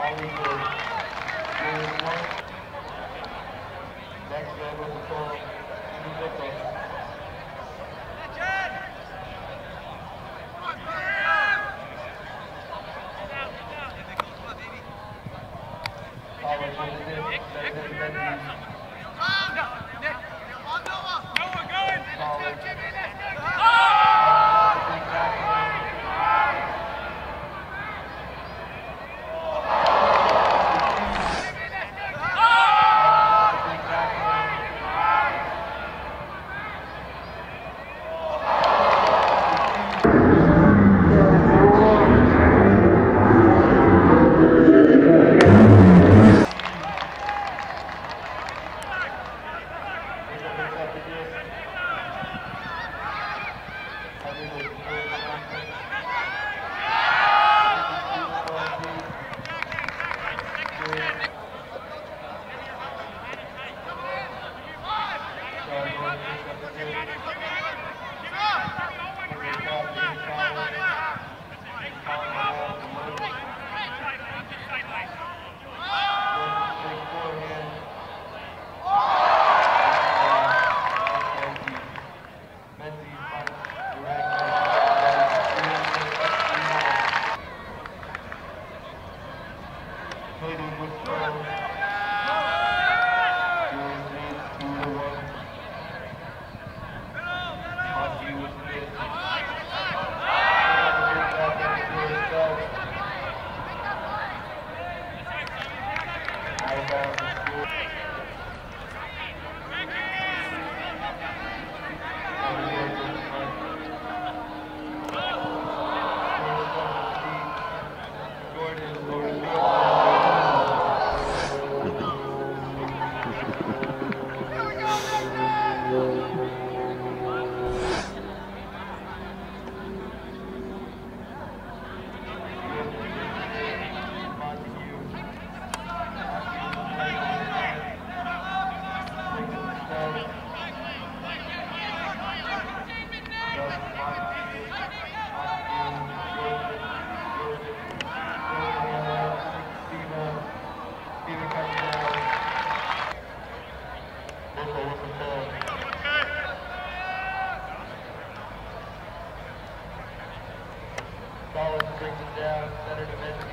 Ollie Gordon. NexGen with the call. Jimmy Mickle. Colin Camp, Cody Bjorklund. Montague with the hit. George Stubbs. Out of bounds is good. Colin brings it down, center to Matty.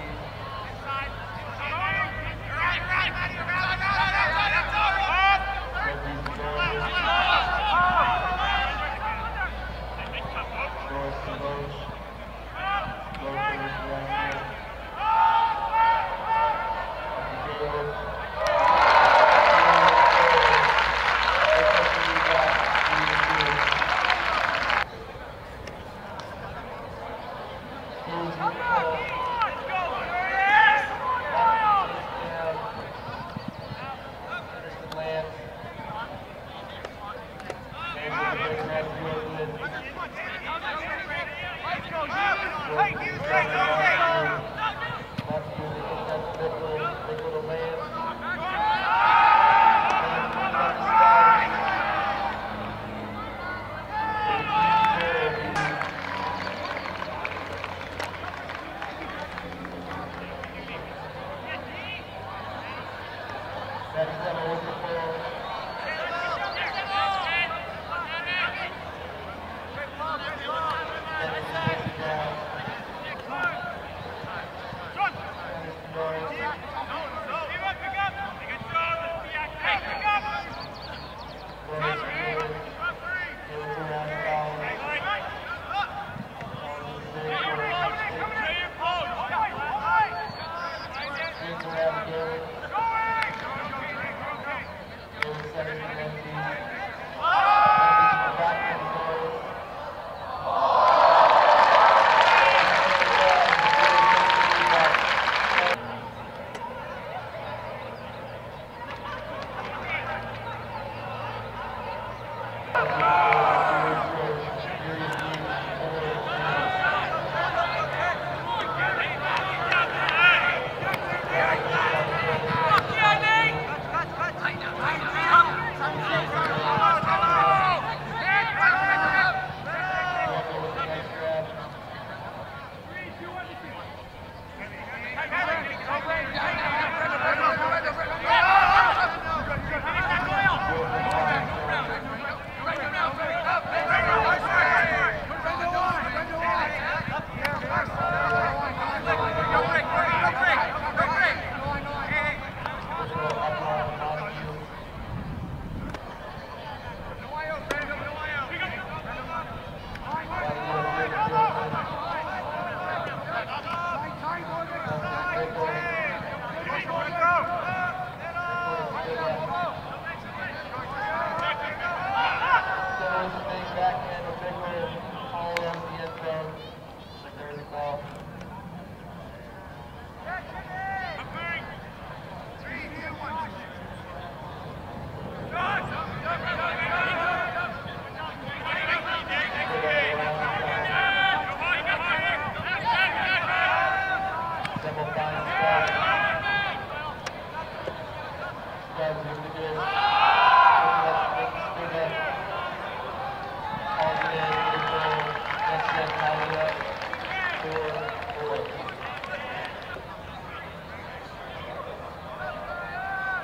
Matty Zemel with the ball.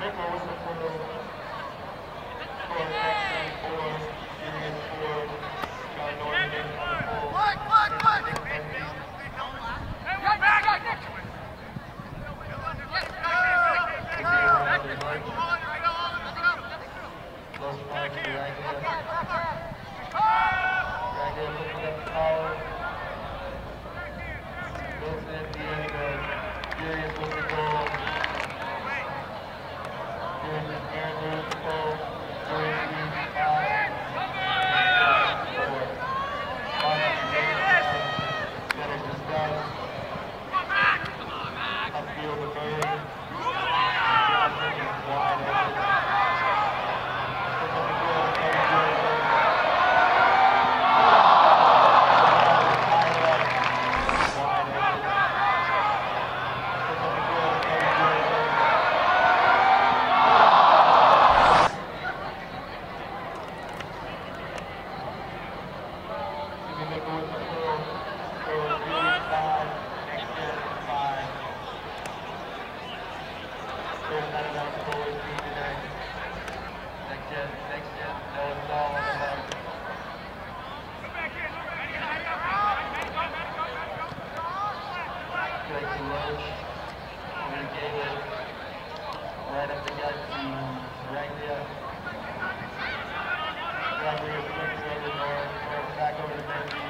Mickle was the total score NexGen 4, Serious 4, John Norman on the pole. NexGen, Noah Saul on the left. Greg Arenson, Ollie Gordon, right up the gut to Ranglia. Ranglia flips over North, back over to Mendy.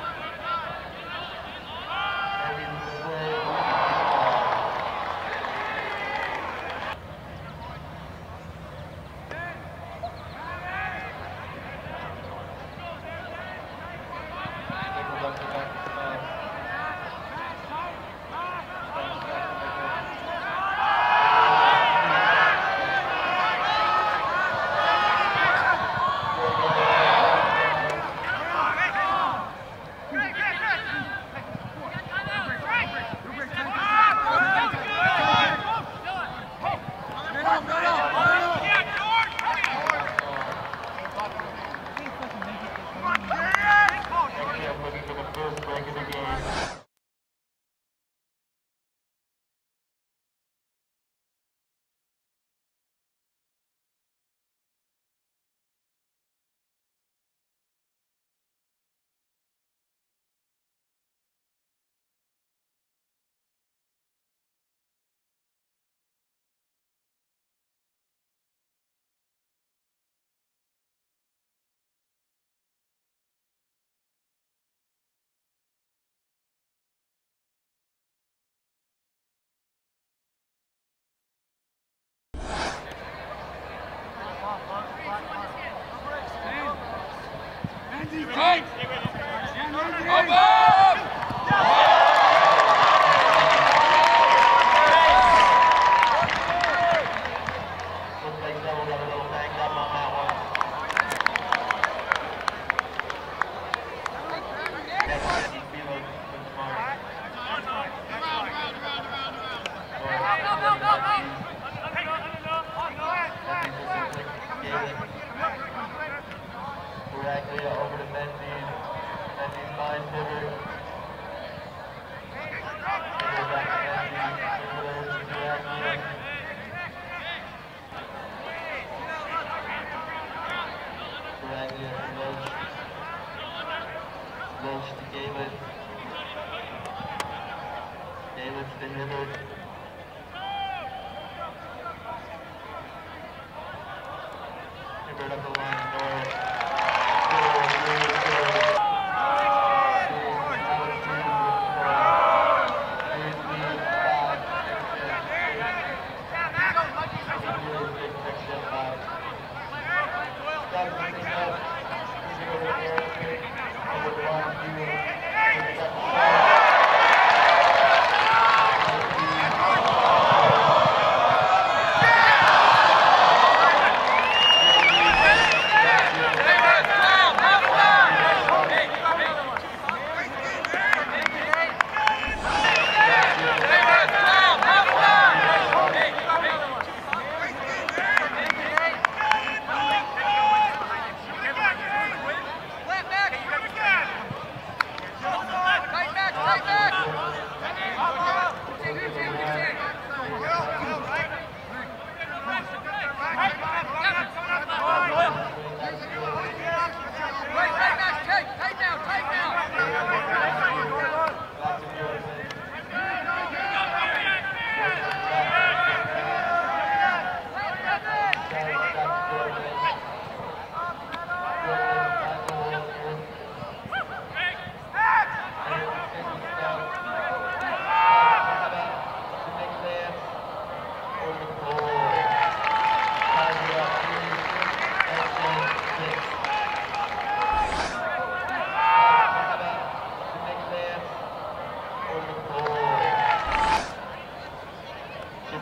Mendy to the play. Right! Looks like Zemel got a little banged up on that one. Nicky Spiva looks smart. Raglia over to Mendy. Mendy's mind pivot. Pivot back to Mendy. Pivot over to Raglia. Raglia to Loach. Loach to Galen. Galen's to Hibbert. Hibbert up the line north.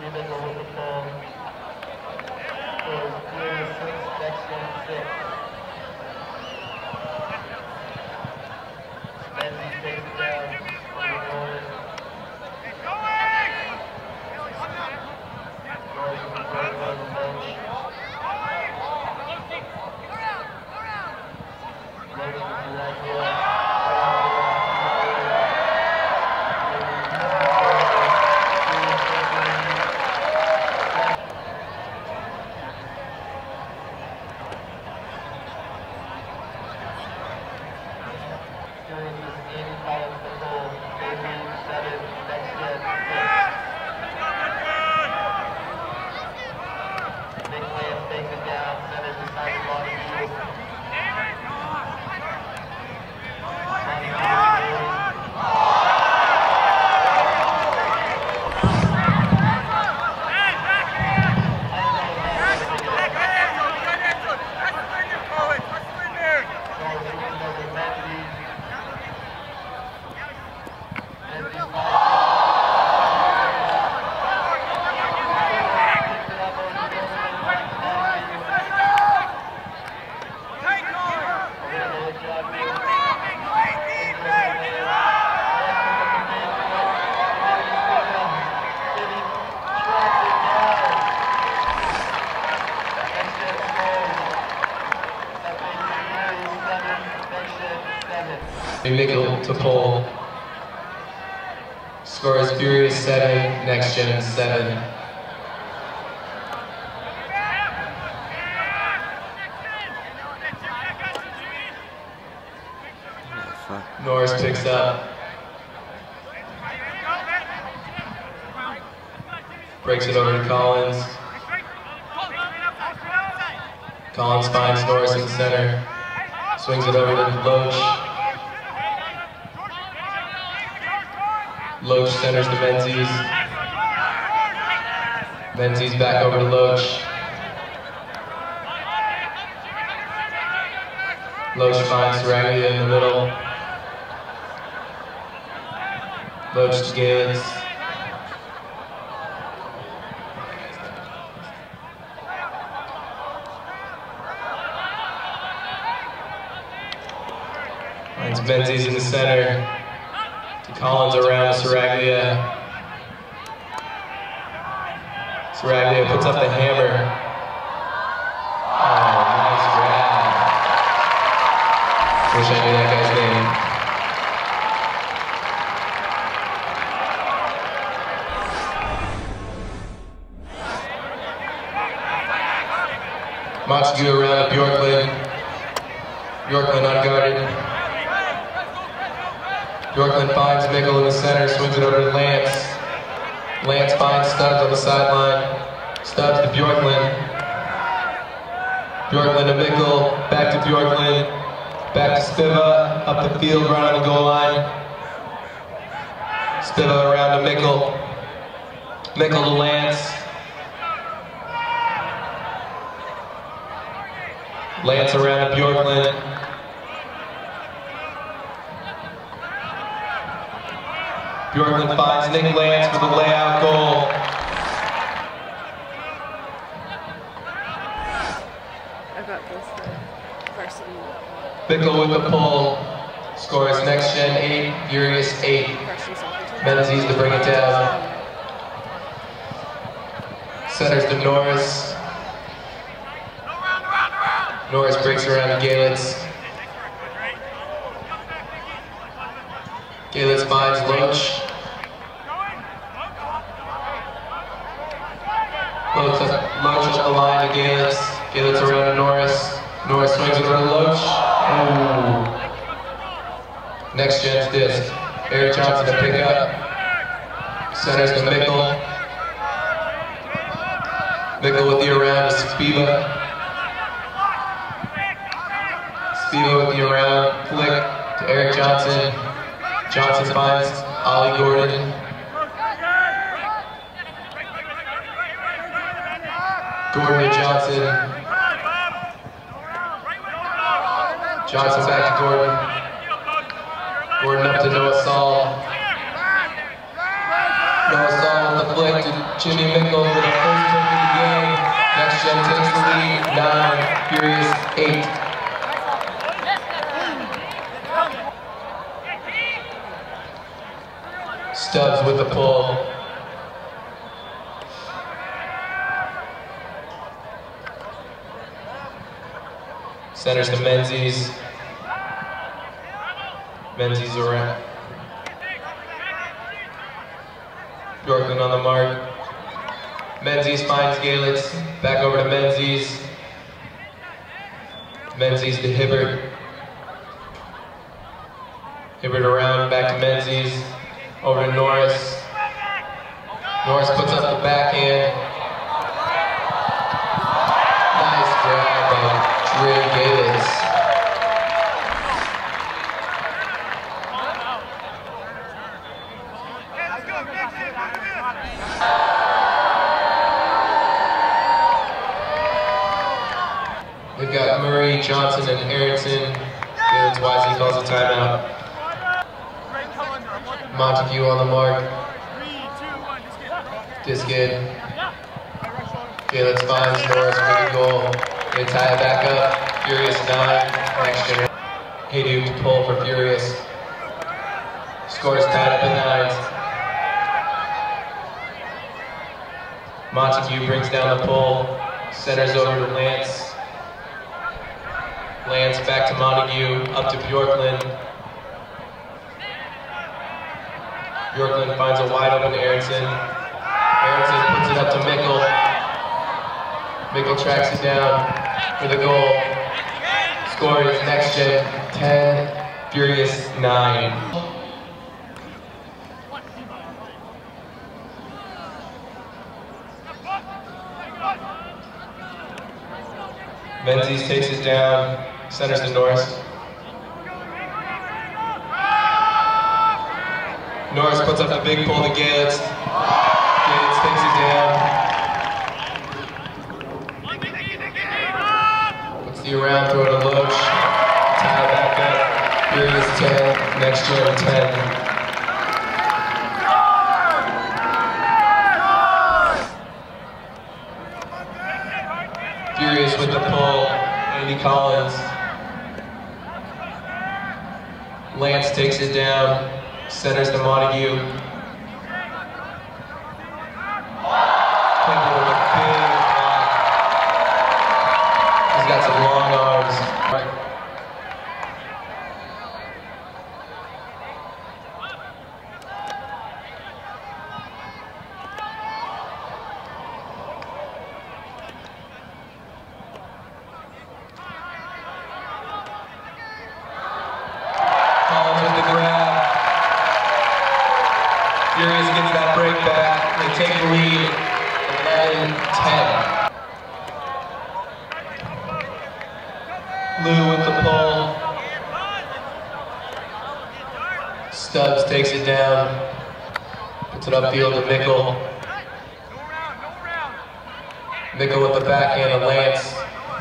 Jimmy Mickle with the pull. Scores 3-6, NexGen 6. Menzies takes it down. Ollie Gordon. Gordon with the third on the bench. Logan with the right heel. Mickle to pull. Score is Furious 7, NexGen 7. Norris picks up. Breaks it over to Collins. Collins finds Norris in the center. Swings it over to Loach. Loach centers to Menzies. Menzies back over to Loach. Loach finds Saraglia in the middle. Loach to Gales. Finds Menzies in the center. Collins around Saraglia. Saraglia puts up the hammer. Oh, nice grab. Wish I knew that guy's name. Montague around Bjorklund. Bjorklund unguarded. Bjorklund finds Mickle in the center, swings it over to Lance. Lance finds Stubbs on the sideline. Stubbs to Bjorklund. Bjorklund to Mickle, back to Bjorklund. Back to Spiva, up the field, right on the goal line. Spiva around to Mickle. Mickle to Lance. Lance around to Bjorklund. Bjorklund finds Nick Lance for the layout goal. I got this varsity. Mickle with the pull. Scores NexGen 8, Furious 8. Menzies to bring it down. Centers to Norris. Norris breaks around to Galitz. Galitz finds Loach. Loach up the line to Galitz. Galitz around to Norris. Norris swings it over to Loach. Oh. NexGen's disc. Eric Johnson to pick up. Centers to Mickle. Mickle with the around to Spiva. Spiva with the around flick to Eric Johnson. Johnson finds Ollie Gordon. Gordon to Johnson. Johnson back to Gordon. Gordon up to Noah Saul. Noah Saul with the flick to Jimmy Mickle for the first pick of the game. NexGen takes the lead, 9, Furious 8. Stubbs with the pull. Centers to Menzies. Menzies around. Bjorklund on the mark. Menzies finds Galix. Back over to Menzies. Menzies to Hibbert. Hibbert around, back to Menzies. Over to Norris. Norris puts up the backhand. Nice grab by Greg Arenson. We've got Murray, Johnson, and Arenson. That's why he calls a timeout. Montague on the mark. Disc in. Galix finds Norris for the goal. They tie it back up. Furious 9. NexGen. Haydu to pull for Furious. Scores tied up at 9. Montague brings down the pull. Centers over to Lance. Lance back to Montague. Up to Bjorklund. Bjorklund finds a wide open Arenson. Arenson puts it up to Mickle. Mickle tracks it down for the goal. Score is NexGen 10, Furious 9. Menzies takes it down, centers to Norris. Norris puts up the big pull to Galix. Galix takes it down. Puts the around throw to Loach. Tie back up. Furious 10, NexGen 10. Furious with the pull. Andy Collins. Lance takes it down. Centers to Montague. Kikko with a big block. He's got some long arms. Collins with the grab. Furious gets that break back. They take the lead, 11-10. Lou with the pull. Stubbs takes it down. Puts it upfield to Mickle. Mickle with the backhand to Lance.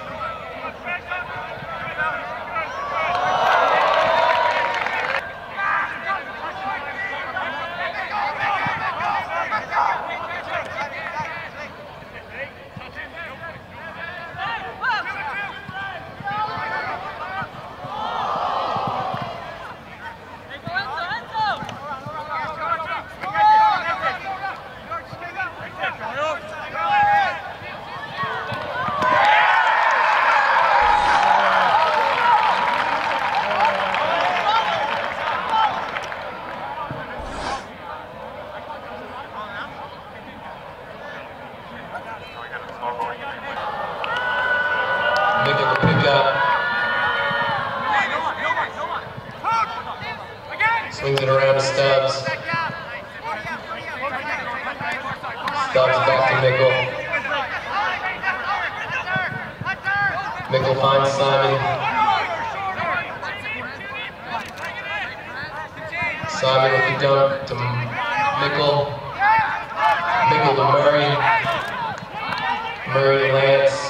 Mickle to pick up. Swings it around to Stubbs. Stubbs back to Mickle. Mickle finds Simon. Simon with the dunk to Mickle. Mickle to Murray. Murray to Lance.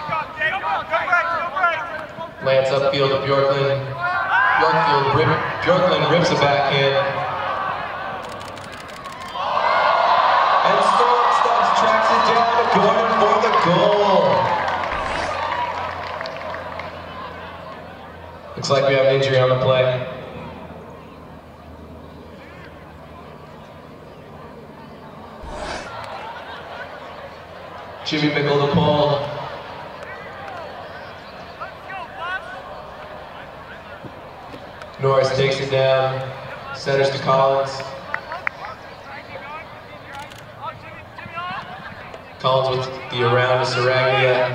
Lance upfield to Bjorklund. Bjorklund rips it back in. And Stubbs Gordon for the goal. Looks like we have an injury on the play. Jimmy Mickle to pull. Norris takes it down, centers to Collins. Collins with the around to Saraglia.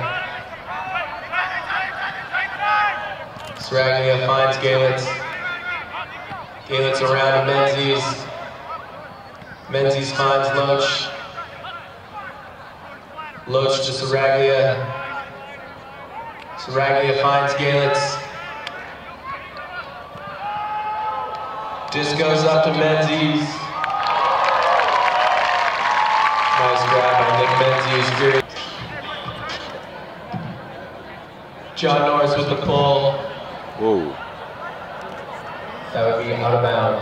Saraglia finds Galitz. Galitz around to Menzies. Menzies finds Loach. Loach to Saraglia. Saraglia finds Galitz. Disc goes up to Menzies. Nice grab by Nick Menzies. John Norris with the pull. Whoa. That would be out of bounds.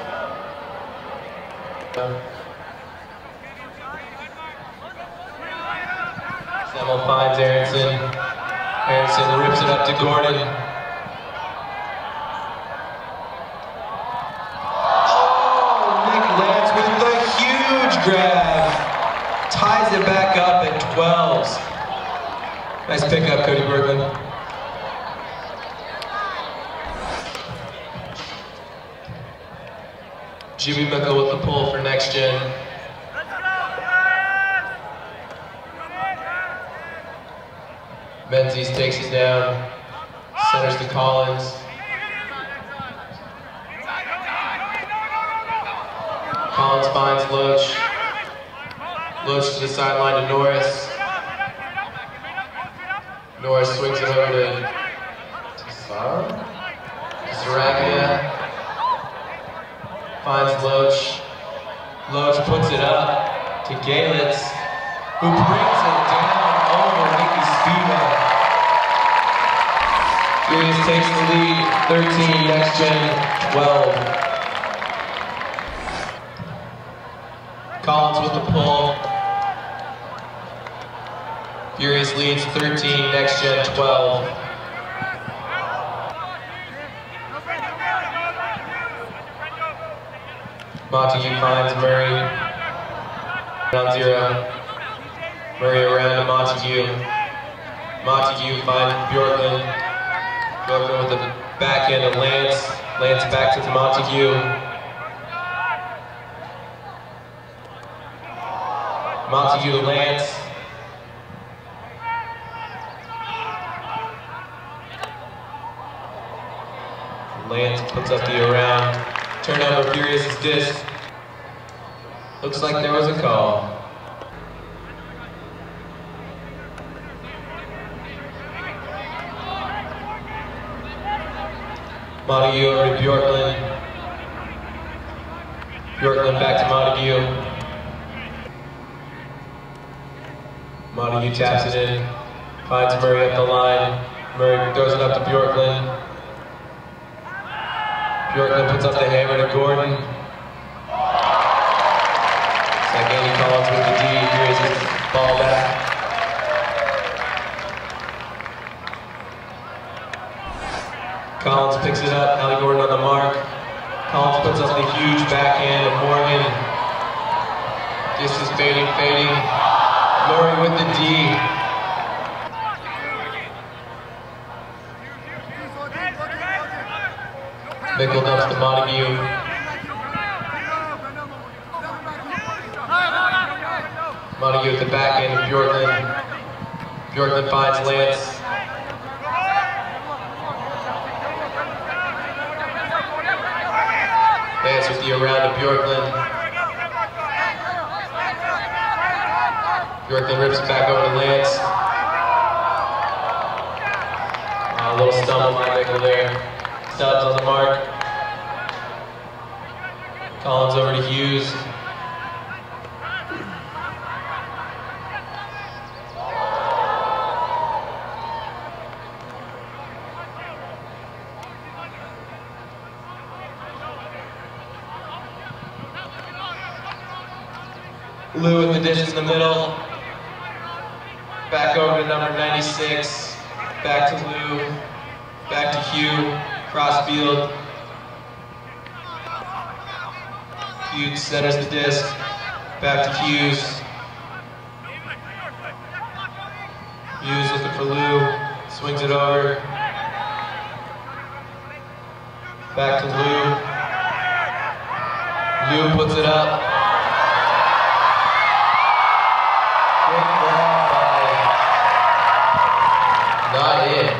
Zemel finds Arenson. Arenson rips it up to Gordon. Grab, ties it back up at 12s. Nice pickup, Cody Bjorklund. Jimmy Mickle with the pull for NexGen. Menzies takes it down, centers to Collins. Collins finds Loach. Loach to the sideline to Norris. Norris swings it over to Saraglia. Finds Loach. Loach puts it up to Galitz, who brings it down over Nicky Spiva. Furious takes the lead, 13, NexGen 12. Collins with the pull. Furious leads 13, NexGen 12. Montague finds Murray. On 0. Murray around to Montague. Montague finds Bjorklund. Bjorklund with the back end of Lance. Lance back to Montague. Montague to Lance. Lance puts up the around. Turnover, Furious's disc. Looks like there was a call. Montague over to Bjorklund. Bjorklund back to Montague. Montague taps it in, finds Murray up the line. Murray throws it up to Bjorklund. Bjorklund puts up the hammer to Gordon. It's like Andy Collins with the D. Here's his ball back. Collins picks it up. Ollie Gordon on the mark. Collins puts up the huge backhand of Morgan. This is fading. Murray with the D. Mickle dumps to Montague. Montague at the back end of Bjorklund. Bjorklund finds Lance. Lance with the around to Bjorklund. Bjorklund rips it back over to Lance. A little stumble by Mickle there. Stubbs on the mark. Collins over to Hughes. Lou with the dish in the middle. Back over to number 96. Back to Lou. Back to Hugh. Cross field. Hughes centers the disc. Back to Hughes. Hughes looking for Lou. Swings it over. Back to Lou. Lou puts it up. Not in.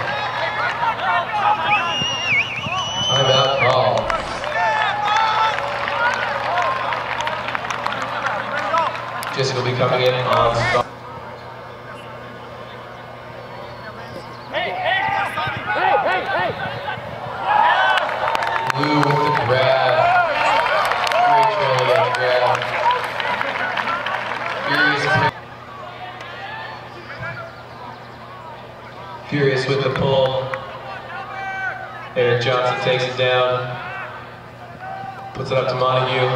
Timeout call. Jessica will be coming in on stop. Lou with the grab. Great trailing on the grab. Furious with the pull. Eric Johnson takes it down. Puts it up to Montague.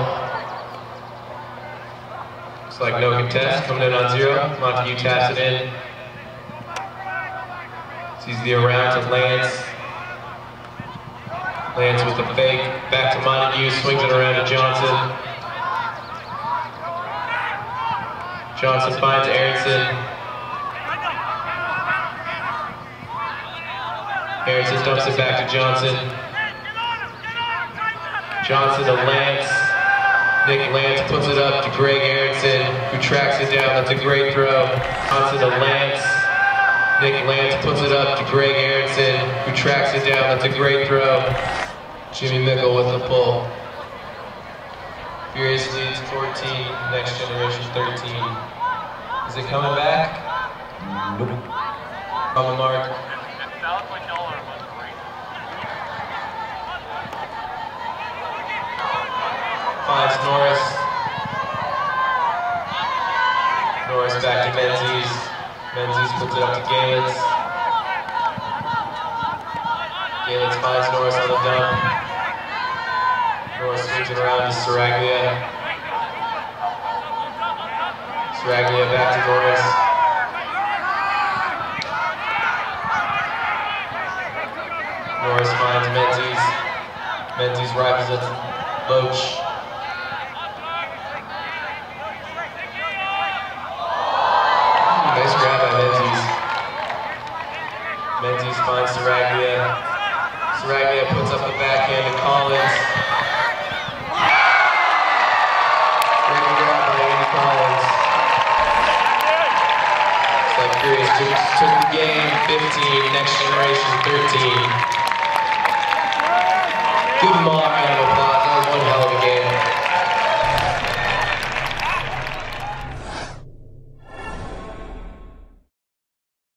Looks like no contest. Coming in on 0. Montague taps it in. Sees the around to Lance. Lance with the fake. Back to Montague. Swings it around to Johnson. Johnson finds Arenson. Arenson dumps it back to Johnson. Johnson to Lance. Nick Lance puts it up to Greg Arenson, who tracks it down. That's a great throw. Johnson to Lance. Nick Lance puts it up to Greg Arenson, who tracks it down. That's a great throw. Jimmy Mickle with the pull. Furious leads 14, Next Generation 13. Is it coming back? Nope. On the mark. Finds Norris. Norris back to Menzies. Menzies puts it up to Galens. Galens finds Norris on the dump. Norris swings it around to Saraglia. Saraglia back to Norris. Norris finds Menzies. Menzies rifles it to Loach. Nice grab by Menzies. Menzies finds Saraglia. Saraglia puts up the backhand to Collins. Great grab by Andy Collins. It's like Furious took the game. 15, Next Generation 13. Good mark.